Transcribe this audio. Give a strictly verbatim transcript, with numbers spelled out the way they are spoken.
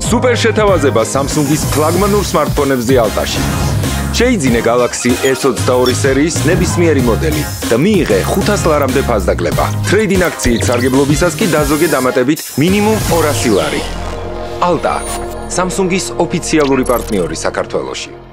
სუპერ შეთავაზება Samsung-ის ფლაგმანურ smartphone-ებზე Alta-ში. შეიძინე Galaxy S ოცდაორი სერიის ნებისმიერი მოდელი და მიიღე ხუთას ლარამდე ფასდაგლება. Trade-in აქციით სარგებლობისას კი დაზოგე დამატებით მინიმუმ ორასი ლარი. Alta, Samsung-ის ოფიციალური პარტნიორი საქართველოში.